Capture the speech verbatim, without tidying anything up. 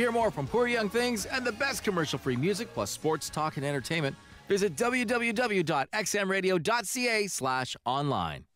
hear more from Poor Young Things and the best commercial-free music plus sports talk and entertainment, visit w w w dot x m radio dot c a slash online.